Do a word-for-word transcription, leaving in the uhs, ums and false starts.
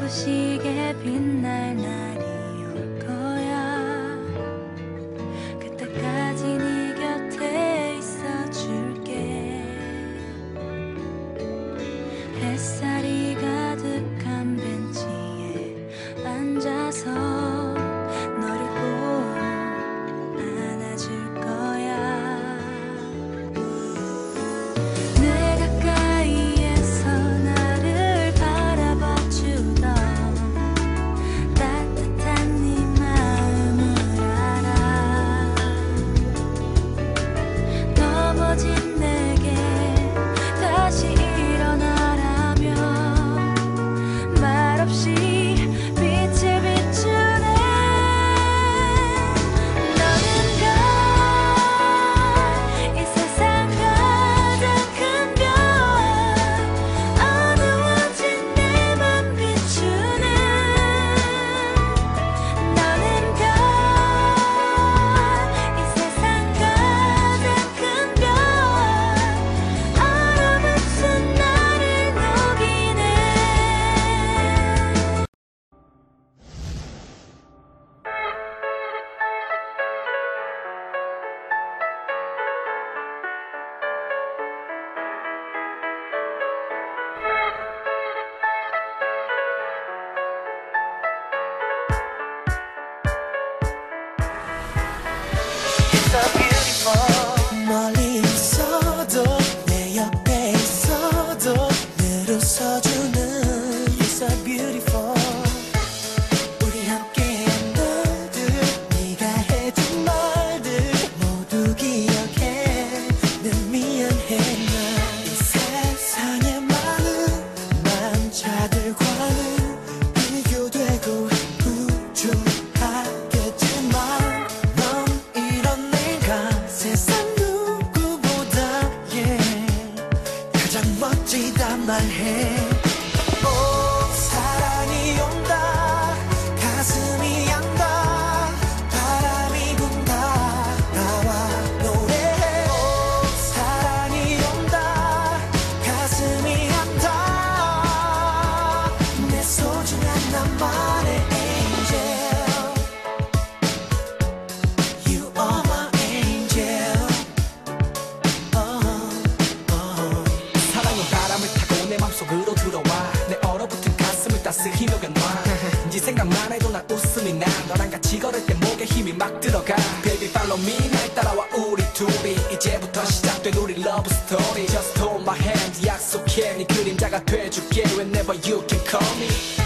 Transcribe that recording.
눈부시게 빛날 날이 올 거야. 그때까지 네 곁에 있어줄게. 햇살이 가득한 벤치에 앉아서 너를 꼭 안아줄 거야. 내 가까이에서 나를 바라봐주던 따뜻한 네 마음을 알아. 넘어진 내게 다시 일어나라며 말없이 빛을 비추네. 너는 걸 이 세상 가장 큰 별, 어두워진 내 맘 비추네. 너는 걸 이 세상 가장 큰 별, 얼어붙은 나를 녹이네. It's so beautiful. 멀리 있어도 내 옆에 있어도 늘 웃어주는 It's so beautiful. 우리 함께한 날들, 네가 해준 말들 모두 기억해. 늘 미안해 나. 이 세상의 많은 남자들과는 비교되고 부족하겠지만 넌 이런 내가 세상 누구보다 yeah, 가장 멋지단 말해. 오, 사랑이 온다, 가슴이 안다, 바람이 분다, 나와 노래해. 오, 사랑이 온다, 가슴이 안다, 내 소중한 나만의 angel. You are my angel. Oh, oh. 사랑은 바람을 타고 내 맘속으로 들어와 내 얼어붙은 가슴을 따스히 녹여놔. 네 생각만 해도 난 웃음이 나. 너랑 같이 걸을 때 목에 힘이 막 들어가. Baby follow me, 날 따라와 우리 둘이 이제부터 시작된 우리 love story. Just hold my hand, 약속해 네 그림자가 돼줄게. Whenever you can call me.